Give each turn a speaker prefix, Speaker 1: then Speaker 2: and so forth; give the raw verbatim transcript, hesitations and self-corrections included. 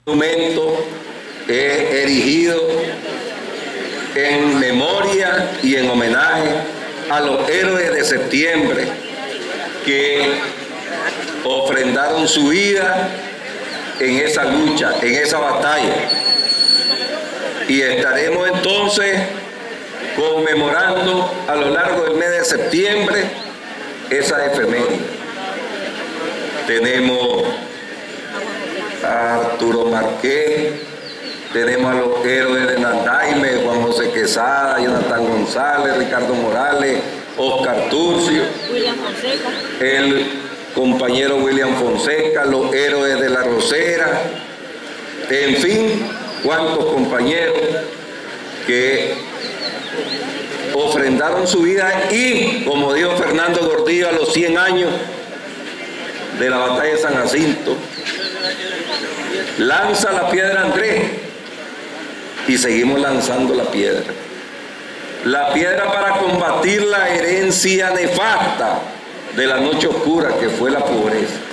Speaker 1: monumento es erigido en memoria y en homenaje a los héroes de septiembre que ofrendaron su vida en esa lucha, en esa batalla. Y estaremos entonces conmemorando a lo largo del mes de septiembre esa efeméride. Tenemos a Arturo Márquez, tenemos a los héroes de Nandaime, Juan José Quesada, Jonathan González, Ricardo Morales, Oscar Turcio,
Speaker 2: William Fonseca,
Speaker 1: el compañero William Fonseca, los héroes de la Rosera, en fin, cuantos compañeros que ofrendaron su vida y, como dijo Fernando Gordillo, a los cien años de la batalla de San Jacinto, lanza la piedra Andrés y seguimos lanzando la piedra. La piedra para combatir la herencia nefasta de la noche oscura que fue la pobreza.